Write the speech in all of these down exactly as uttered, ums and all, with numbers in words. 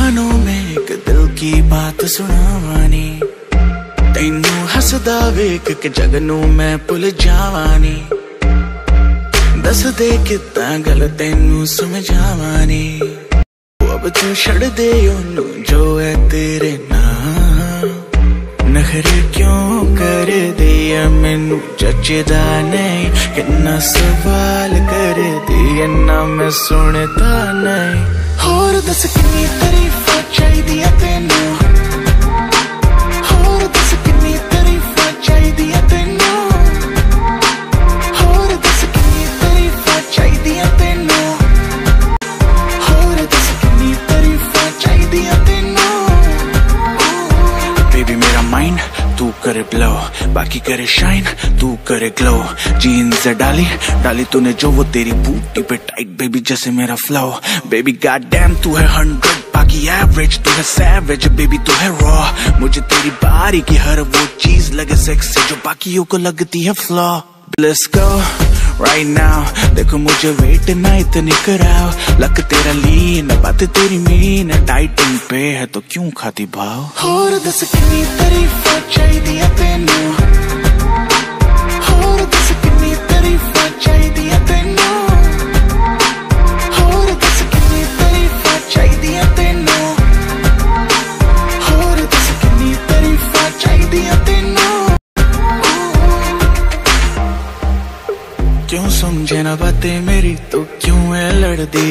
कानों में एक दिल की बात सुनावानी, तैनू हसदा वेख के जगनू मैं भुल जावानी। दस दे किता गल तैनू समझावानी, अब तू छड़ दे ओनू जो है तेरे नाम। नखरे क्यों कर दिया मैनू जचदा नहीं, कितना सवाल कर दिया ना मैं सुनता नहीं। होर दस किन्नी तारीफां चाहिदियां तैनू, होर दस किन्नी तारीफां चाहिदियां तैनू, होर दस किन्नी तारीफां चाहिदियां तैनू, होर दस किन्नी तारीफां चाहिदियां तैनू। बेबी मेरा माइंड तू करे ब्लो, बाकी करे शाइन तू करे ग्लो। जीन्स डाली डाली तूने जो वो तेरी बूटी पे टाइट बेबी जैसे मेरा फ्लो। बेबी गॉड डैम तू है हंड्रेड बाकी एवरेज, तू है सैवेज बेबी तू है रॉ। मुझे तेरी बारी की हर वो चीज लगे सेक्सी जो बाकियों को लगती है flaw. Let's go right now, देखो मुझे वेट ना इतनी कराओ। लक तेरा लीन बात तेरी मीन, डाइटिंग पे है तो क्यों खाती भाव। होर दस किन्नी तारीफां चाहिदियां तैनू, होर दस किन्नी तारीफां चाहिदियां तैनू, होर दस किन्नी तारीफां चाहिदियां तैनू, होर दस किन्नी तारीफां चाहिदियां तैनू। क्यों समझे ना बातें मेरी तो क्यों है लड़दी,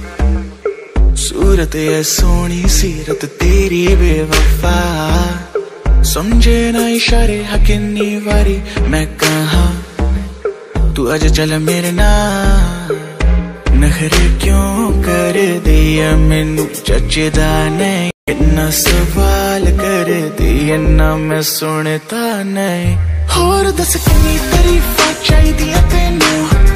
सूरत है सोनी सीरत तेरी बेवफा। समझे ना इशारे हकिन्नी वारी मैं कहा, तू आज चल मेरे नाल। नखरे क्यों कर दिया मैनू जचदा नहीं, इतना सवाल कर दिया ना मैं सुनता नहीं। होर दस किन्नी तारीफां चाहिदियां तैनू,